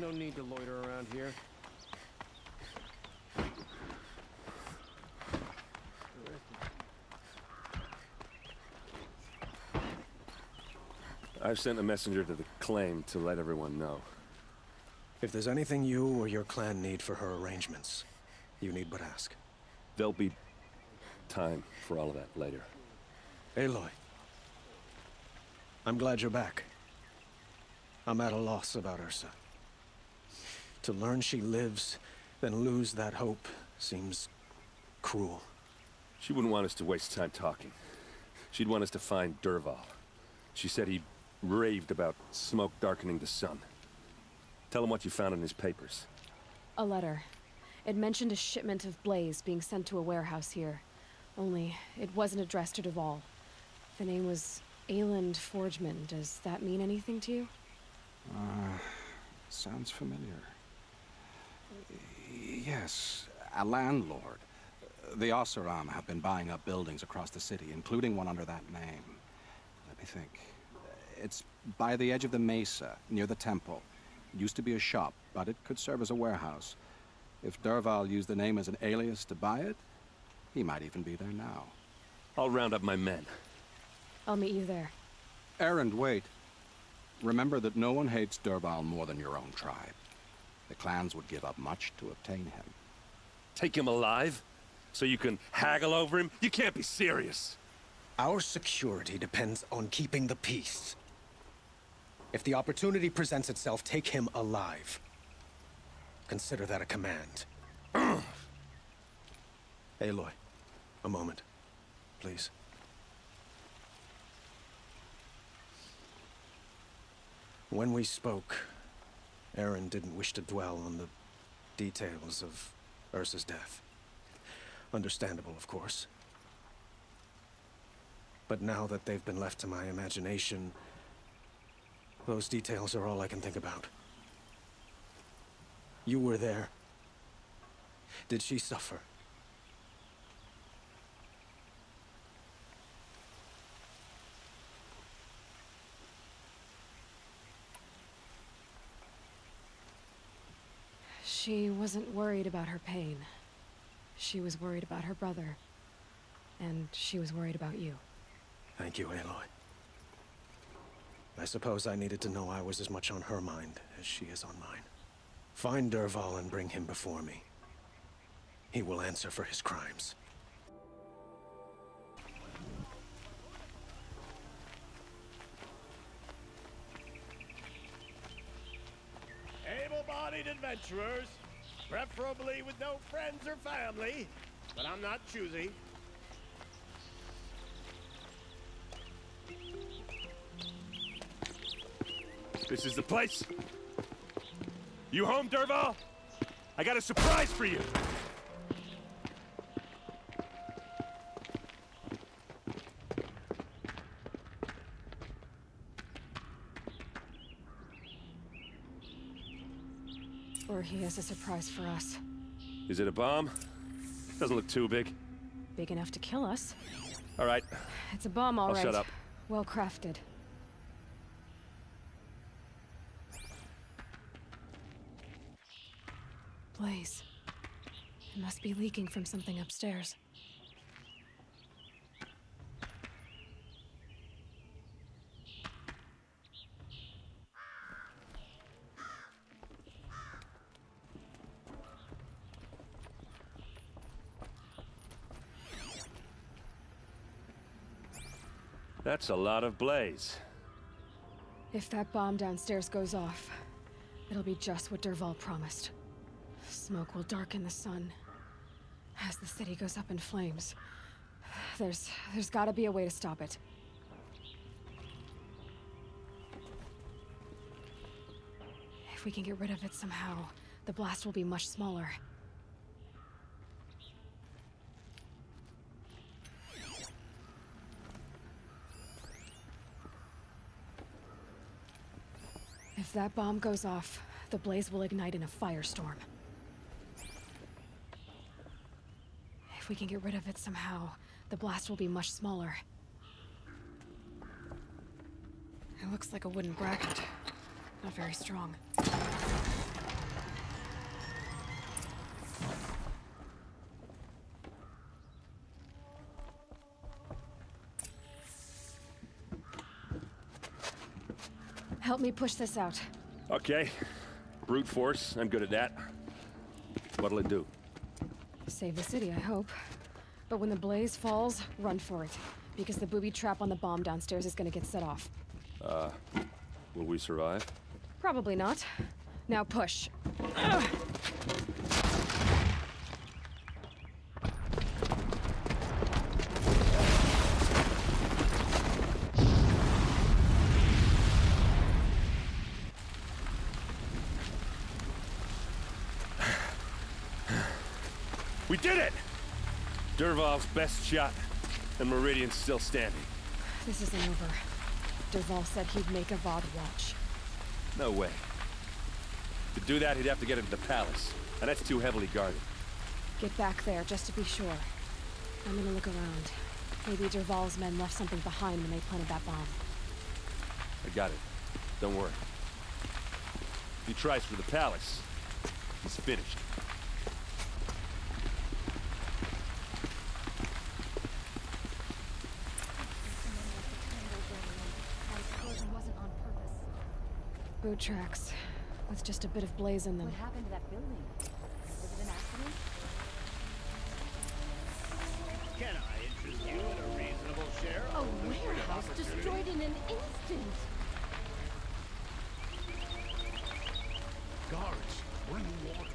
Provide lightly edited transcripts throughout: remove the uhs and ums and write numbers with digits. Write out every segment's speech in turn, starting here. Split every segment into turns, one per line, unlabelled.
no need to loiter around here.
I've sent a messenger to the claim to let everyone know.
If there's anything you or your clan need for her arrangements, you need but ask.
There'll be time for all of that later.
Aloy. I'm glad you're back. I'm at a loss about Ursa. To learn she lives, then lose that hope, seems cruel.
She wouldn't want us to waste time talking. She'd want us to find Dervahl. She said he raved about smoke darkening the sun. Tell him what you found in his papers.
A letter. It mentioned a shipment of blaze being sent to a warehouse here. Only, it wasn't addressed to Dervahl. The name was Ayland Forgeman. Does that mean anything to you?
Sounds familiar. Yes, a landlord. The Oseram have been buying up buildings across the city, including one under that name. Let me think. It's by the edge of the mesa, near the temple. It used to be a shop, but it could serve as a warehouse. If Dervahl used the name as an alias to buy it, he might even be there now.
I'll round up my men.
I'll meet you there.
Erend, wait. Remember that no one hates Dervahl more than your own tribe. The clans would give up much to obtain him.
Take him alive? So you can haggle over him? You can't be serious!
Our security depends on keeping the peace. If the opportunity presents itself, take him alive. Consider that a command. Aloy, a moment, please. When we spoke, Erend didn't wish to dwell on the details of Ursa's death. Understandable, of course. But now that they've been left to my imagination, those details are all I can think about. You were there. Did she suffer?
She wasn't worried about her pain. She was worried about her brother. And she was worried about you.
Thank you, Aloy. I suppose I needed to know I was as much on her mind as she is on mine. Find Dervahl and bring him before me. He will answer for his crimes.
Able-bodied adventurers, preferably with no friends or family, but I'm not choosy.
This is the place. You home, Dervahl? I got a surprise for you.
Or he has a surprise for us.
Is it a bomb? Doesn't look too big.
Big enough to kill us.
All right.
It's a bomb, all
I'll
right.
shut up.
Well crafted. Blaze. It must be leaking from something upstairs.
That's a lot of blaze.
If that bomb downstairs goes off, it'll be just what Dervahl promised. Smoke will darken the sun. As the city goes up in flames. There's gotta be a way to stop it. If we can get rid of it somehow, the blast will be much smaller. If that bomb goes off, the blaze will ignite in a firestorm. If we can get rid of it somehow, the blast will be much smaller. It looks like a wooden bracket. Not very strong. Help me push this out.
Okay. Brute force, I'm good at that. What'll it do?
Save the city, I hope. But when the blaze falls, run for it. Because the booby trap on the bomb downstairs is gonna get set off.
Will we survive?
Probably not. Now push.
We did it! Dervahl's best shot, and Meridian's still standing.
This isn't over. Dervahl said he'd make Avad watch.
No way. To do that, he'd have to get into the palace, and that's too heavily guarded.
Get back there, just to be sure. I'm gonna look around. Maybe Dervahl's men left something behind when they planted that bomb.
I got it. Don't worry. If he tries for the palace, he's finished.
Boot tracks, with just a bit of blaze in them.
What happened to that building? Was it an accident?
Can I interest you in a reasonable share
A
of lucrative
warehouse
opportunity?
destroyed in an instant!
Guards, bring water.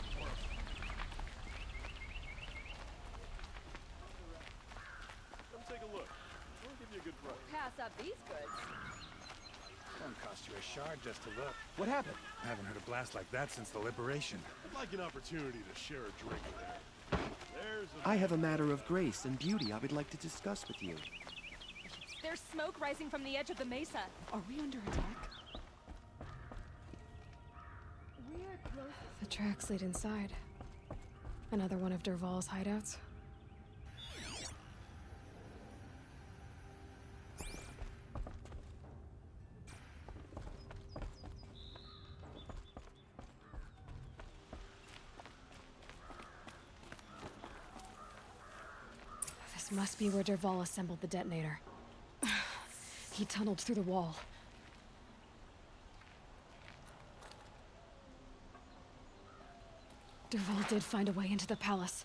Come take a look. We'll give you a good price.
Pass up these goods.
Won't cost you a shard just to look.
What happened?
I haven't heard a blast like that since the Liberation.
I'd like an opportunity to share a drink there. There's a...
I have a matter of grace and beauty I would like to discuss with you.
There's smoke rising from the edge of the mesa. Are we under attack? We're close.
The tracks lead inside. Another one of Dervahl's hideouts. This must be where Dervahl assembled the detonator. He tunneled through the wall. Dervahl did find a way into the palace.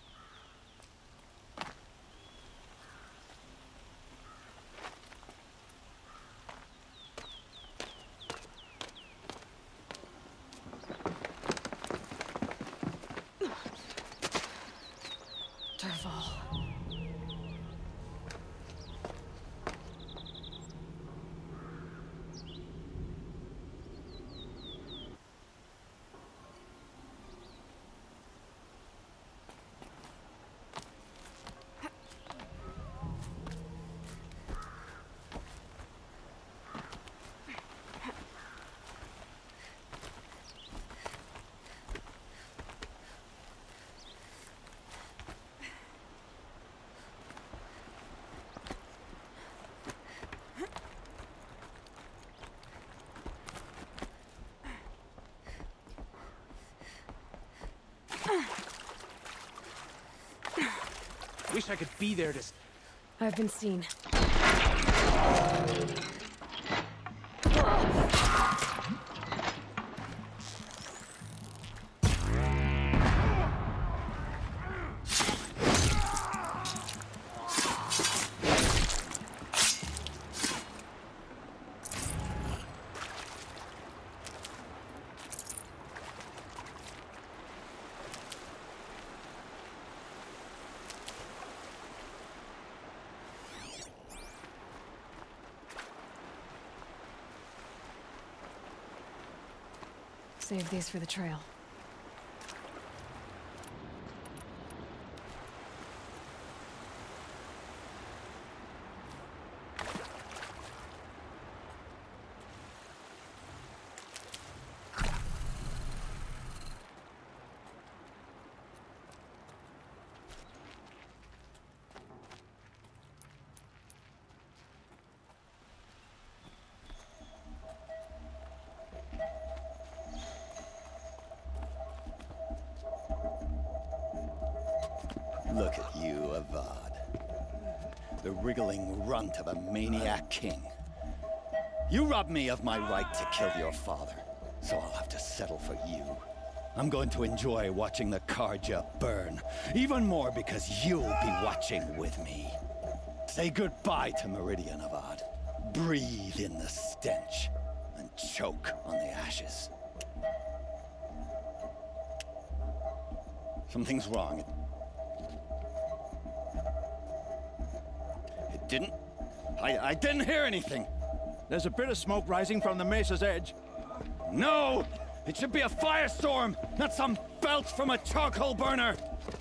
Dervahl.
Wish I could be there to...
I've been seen. Save these for the trail.
Look at you, Avad. The wriggling runt of a maniac king. You robbed me of my right to kill your father, so I'll have to settle for you. I'm going to enjoy watching the Carja burn, even more because you'll be watching with me. Say goodbye to Meridian Avad. Breathe in the stench, and choke on the ashes. Something's wrong. It didn't... I didn't hear anything.
There's a bit of smoke rising from the mesa's edge.
No! It should be a firestorm, not some belch from a charcoal burner!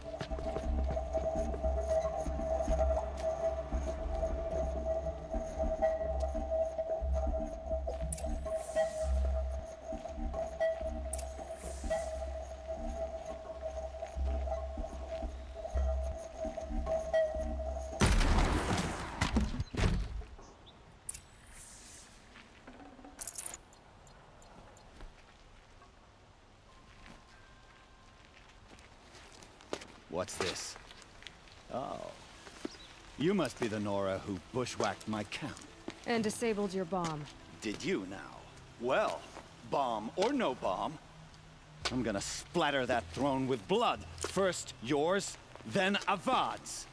What's this? Oh. You must be the Nora who bushwhacked my camp.
And disabled your bomb.
Did you now? Well, bomb or no bomb, I'm gonna splatter that throne with blood. First yours, then Avad's.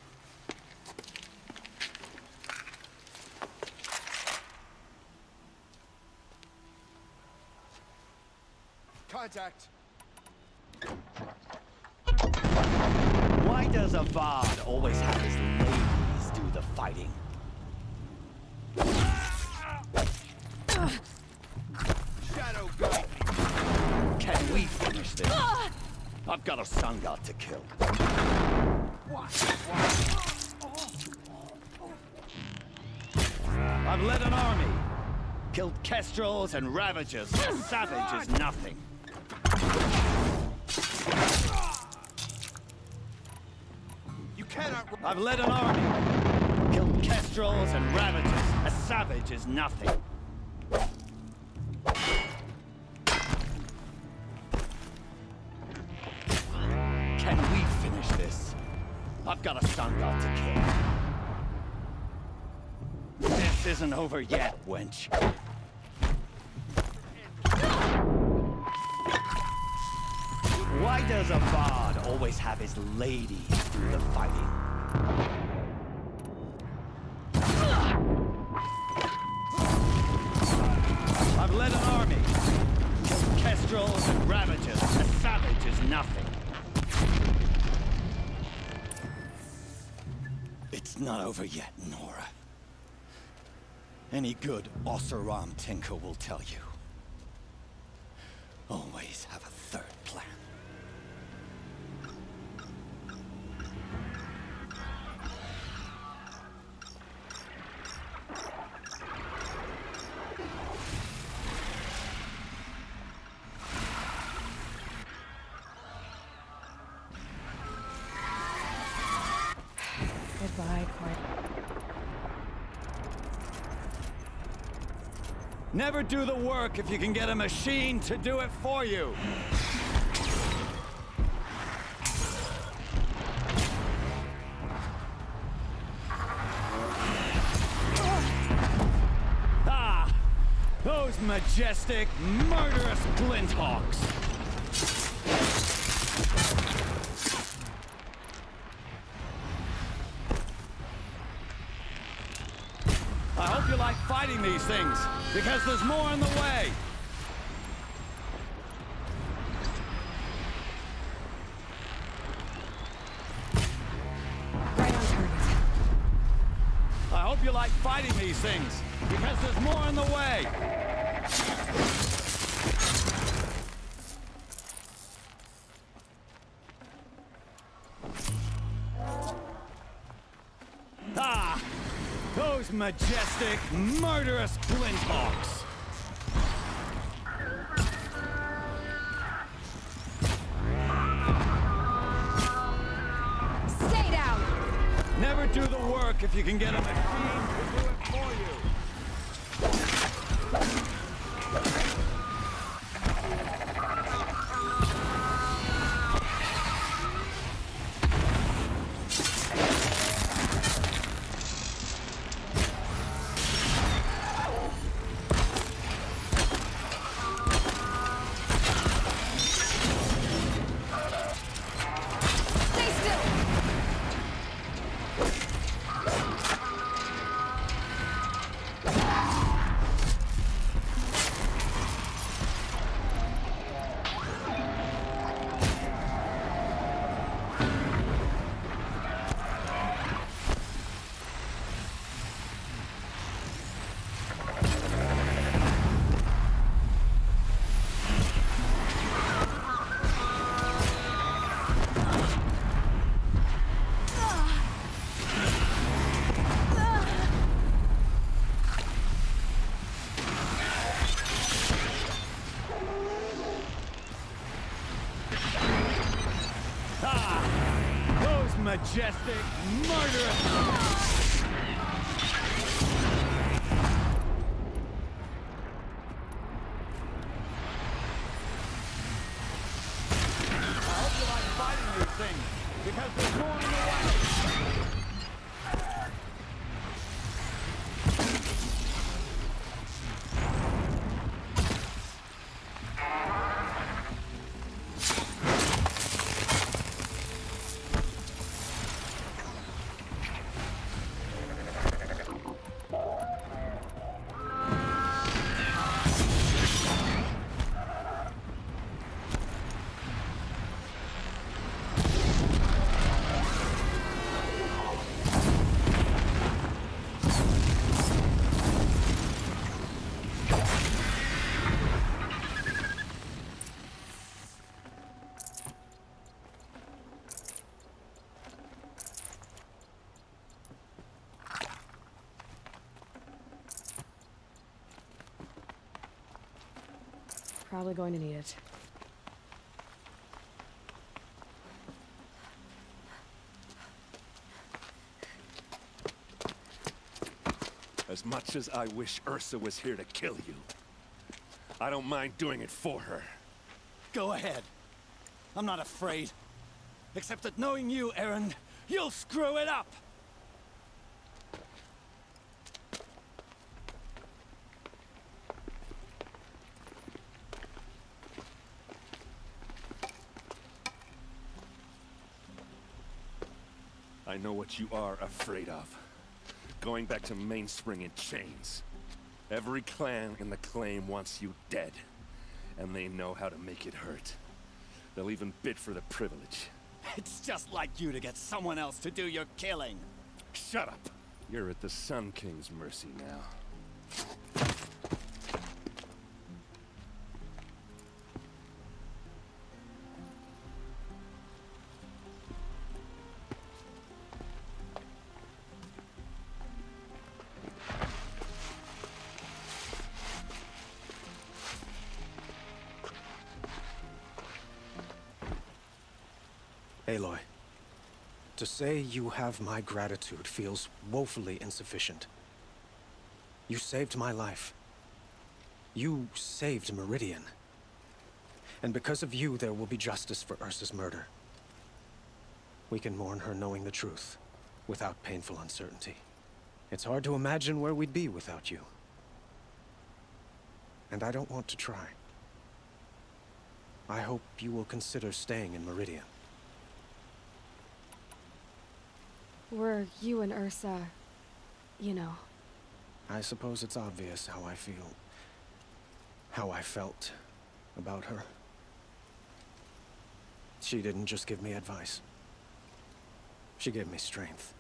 Contact.
Why does Avad always have his ladies do the fighting?
Shadow guide me.
Can we finish this? I've got a sun god to kill. I've led an army. Killed kestrels and ravagers. A savage is nothing. I've led an army. Killed kestrels and ravagers. A savage is nothing. Can we finish this? I've got a sun god to kill. This isn't over yet, wench. Why does Avad always have his ladies do the fighting? I've led an army. Killed kestrels and ravagers. A savage is nothing. It's not over yet, Nora. Any good Oseram tinker will tell you. Always have a third plan.
Goodbye, Court.
Never do the work if you can get a machine to do it for you. Ah! Those majestic, murderous glinthawks! I hope you like fighting these things, because there's more on the way!
Right on target.
I hope you like fighting these things, because there's more on the way! Ah! Those majestic, murderous glinthawks!
Stay down!
Never do the work if you can get a machine to do it for you!
majestic, murderous... I hope you like fighting these things, because there's more in the way.
Probably going to need it.
As much as I wish Ursa was here to kill you, I don't mind doing it for her.
Go ahead. I'm not afraid. Except that knowing you, Erend, you'll screw it up!
I know what you are afraid of. Going back to Mainspring in chains. Every clan in the Claim wants you dead. And they know how to make it hurt. They'll even bid for the privilege.
It's just like you to get someone else to do your killing.
Shut up! You're at the Sun King's mercy now.
Aloy, to say you have my gratitude feels woefully insufficient. You saved my life. You saved Meridian. And because of you, there will be justice for Ursa's murder. We can mourn her knowing the truth, without painful uncertainty. It's hard to imagine where we'd be without you. And I don't want to try. I hope you will consider staying in Meridian.
Were you and Ursa, you know?
I suppose it's obvious how I feel. How I felt about her. She didn't just give me advice. She gave me strength.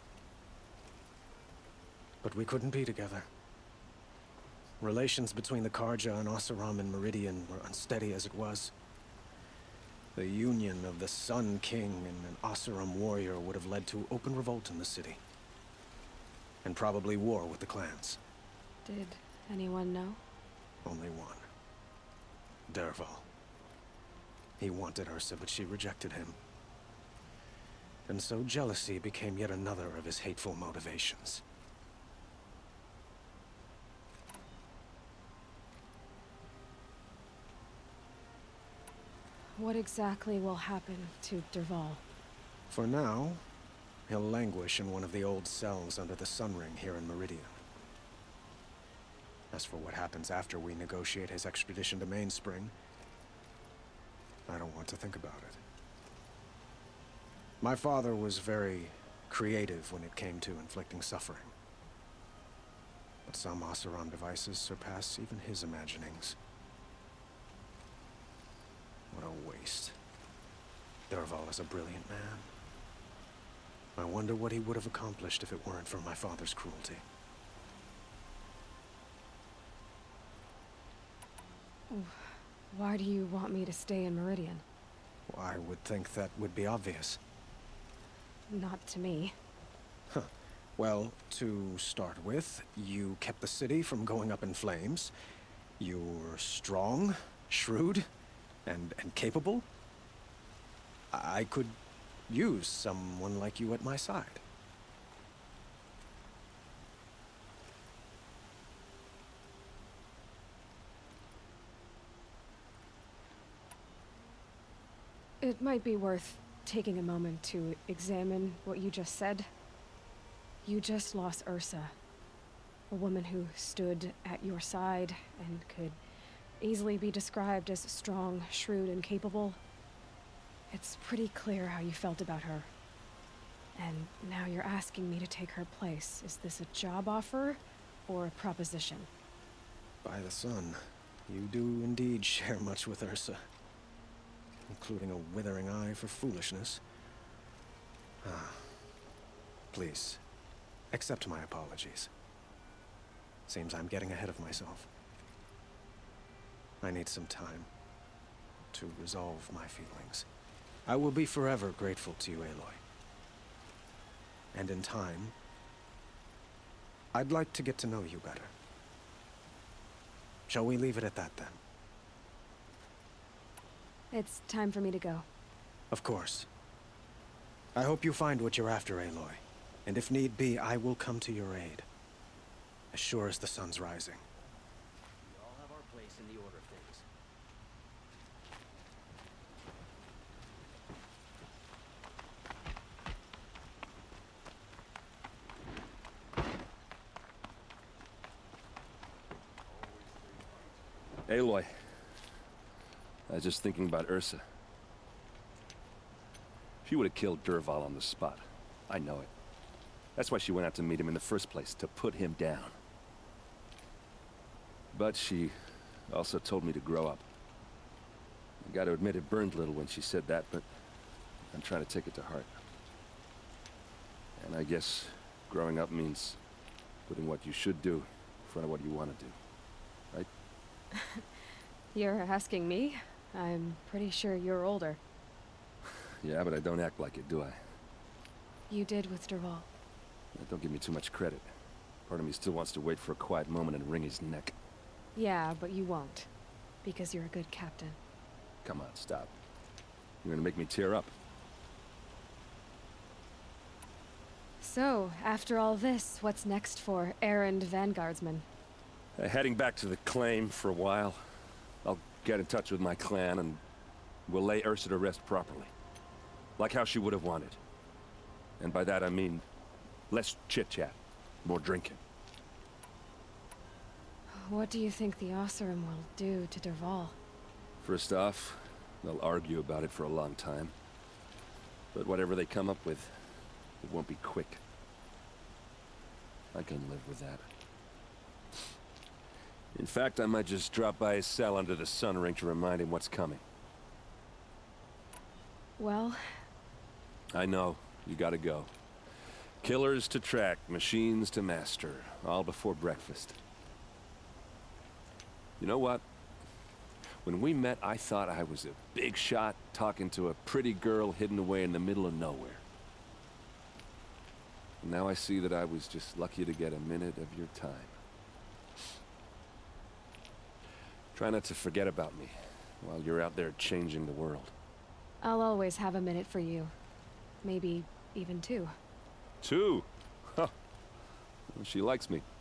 But we couldn't be together. Relations between the Carja and Oseram and Meridian were unsteady as it was. The union of the Sun King and an Oseram warrior would have led to open revolt in the city. And probably war with the clans.
Did anyone know?
Only one. Dervahl. He wanted Ursa, but she rejected him. And so jealousy became yet another of his hateful motivations.
What exactly will happen to Dervahl?
For now, he'll languish in one of the old cells under the Sun Ring here in Meridian. As for what happens after we negotiate his extradition to Mainspring, I don't want to think about it. My father was very creative when it came to inflicting suffering. But some Oseram devices surpass even his imaginings. What a waste. Dervahl is a brilliant man. I wonder what he would have accomplished if it weren't for my father's cruelty.
Why do you want me to stay in Meridian?
Well, I would think that would be obvious.
Not to me.
Huh. Well, to start with, you kept the city from going up in flames. You're strong, shrewd, and capable. I could use someone like you at my side.
It might be worth taking a moment to examine what you just said. You just lost Ursa, a woman who stood at your side and could easily be described as strong, shrewd, and capable. It's pretty clear how you felt about her. And now you're asking me to take her place. Is this a job offer or a proposition?
By the sun, you do indeed share much with Ursa, including a withering eye for foolishness. Please, accept my apologies. Seems I'm getting ahead of myself. I need some time to resolve my feelings. I will be forever grateful to you, Aloy. And in time, I'd like to get to know you better. Shall we leave it at that, then?
It's time for me to go.
Of course. I hope you find what you're after, Aloy. And if need be, I will come to your aid. As sure as the sun's rising.
We all have our place in the order of things.
Aloy. I was just thinking about Ursa. She would have killed Dervahl on the spot. I know it. That's why she went out to meet him in the first place, to put him down. But she also told me to grow up. I gotta admit it burned a little when she said that, but I'm trying to take it to heart. And I guess growing up means putting what you should do in front of what you want to do. Right?
You're asking me? I'm pretty sure you're older.
Yeah, but I don't act like it, do I?
You did with Dervahl.
Don't give me too much credit. Part of me still wants to wait for a quiet moment and wring his neck.
Yeah, but you won't. Because you're a good captain.
Come on, stop. You're gonna make me tear up.
So, after all this, what's next for errand vanguardsman?
Heading back to the claim for a while. I'll get in touch with my clan and we'll lay Ursa to rest properly. Like how she would have wanted. And by that I mean less chit-chat, more drinking.
What do you think the Oseram will do to Dervahl?
First off, they'll argue about it for a long time. But whatever they come up with, it won't be quick. I can live with that. In fact, I might just drop by his cell under the sun ring to remind him what's coming.
Well...
I know. You gotta go. Killers to track, machines to master. All before breakfast. You know what? When we met, I thought I was a big shot talking to a pretty girl hidden away in the middle of nowhere. And now I see that I was just lucky to get a minute of your time. Try not to forget about me while you're out there changing the world.
I'll always have a minute for you. Maybe even two.
Two? Huh. Well, she likes me.